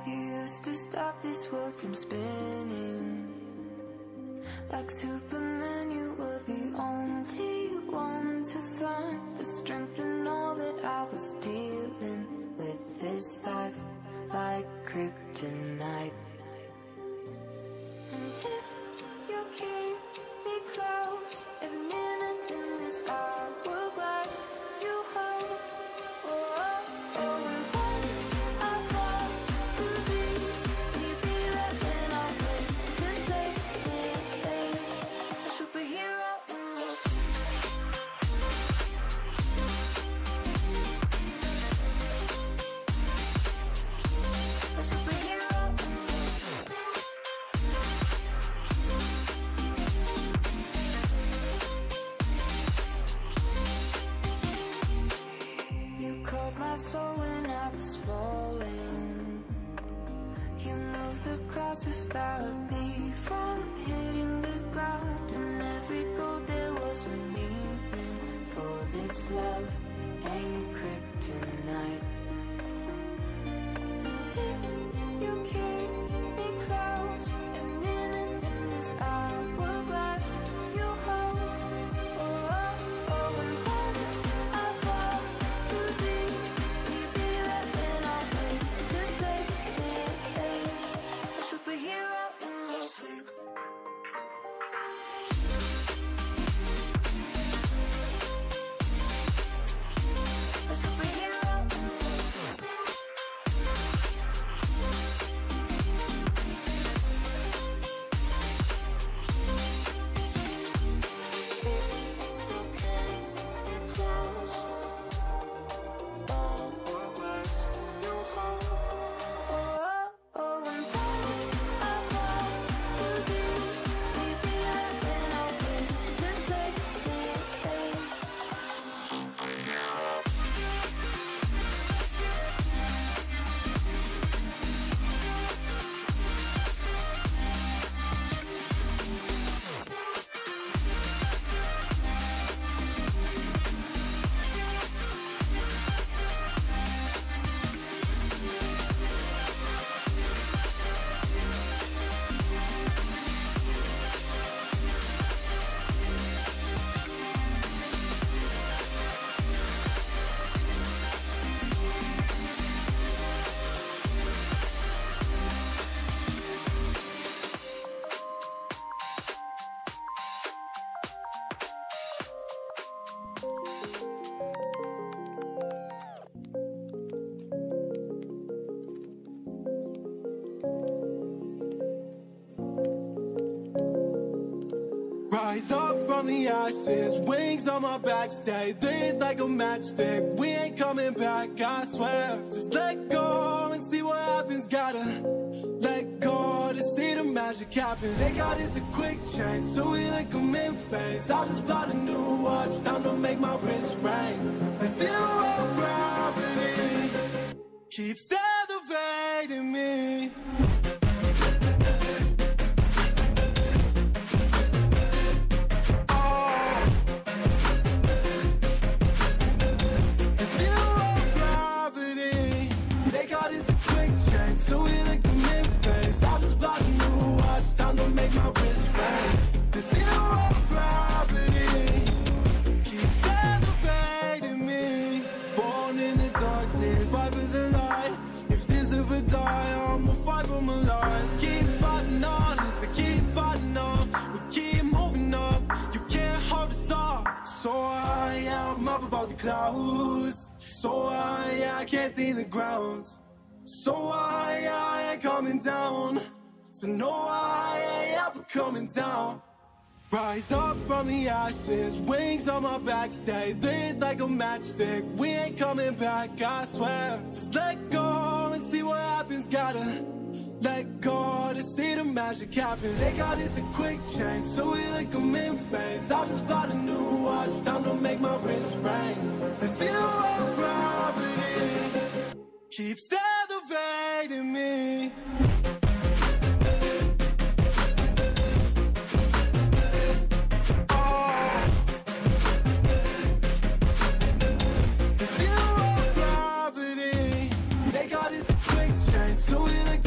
You used to stop this world from spinning. Like Superman, you were the only one to find the strength in all that I was dealing with. This life like kryptonite. And if you keep me close, every minute in this hourglass you hold. Oh, oh, oh, and when I fall to be right when I wait to save me, a superhero in your a superhero in you called my soul when I was falling. You moved the cross to stop me from hitting the ground. And every goal there was a meaning. For this love ain't kryptonite. And if you keep me close, every minute in this hourglass you hold. Oh, oh, oh, and when I fall to be right when I wait to save me, a superhero in your sleep. A superhero in your sleep. Oh, oh, and when I fall to be right when I wait to save me, Rise up from the ashes, wings on my back, stay lit like a matchstick. We ain't coming back, I swear. Just let go and see what happens. Gotta let go to see the magic happen. They got us a quick change, so we like them in phase. I just bought a new watch, time to make my wrist ring. The zero gravity keeps elevating me. So we like them in phase. I just bought a new watch, time to make my wrist ring. The zero gravity keeps elevating me. Born in the darkness, fight with the light. If this ever die, I'ma fight for my life. Keep fighting on, yes, I keep fighting on. We keep moving up, you can't hold us up. So I'm up above the clouds. So I can't see the ground. So I ain't coming down. So no, I ain't ever coming down. Rise up from the ashes, wings on my back, stay lit like a matchstick. We ain't coming back, I swear. Just let go and see what happens. Gotta let go to see the magic happen. They got us a quick change, so we like them in phase. I just bought a new watch, time to make my wrist ring. The zero gravity keeps elevating me. The zero gravity, they got us a quick change, so we like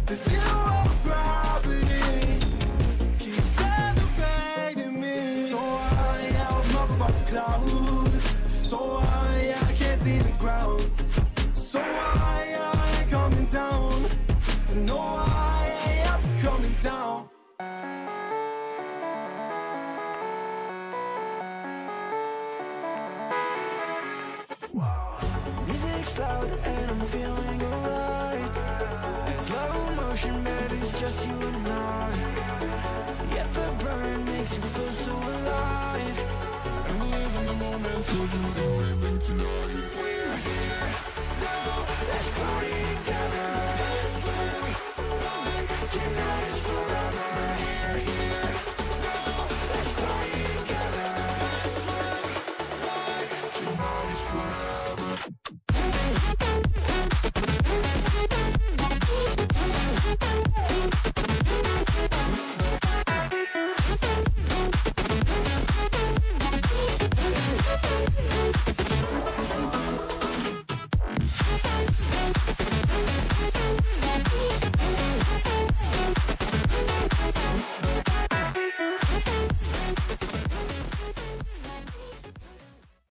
The zero gravity keeps elevating me. So I'm up above the clouds. So I can't see the ground. So I ain't coming down. So no, I ain't ever coming down. Music's loud and I'm feeling alright. Slow motion, baby, it's just you and I. Yet the burn makes you feel so alive. I'm living the moment, so you can live it tonight. We're here, now, let's party.